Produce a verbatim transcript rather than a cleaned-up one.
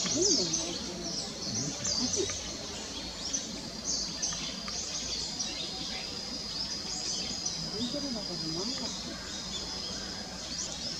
全部に入ってる。マジ。水の中に何か。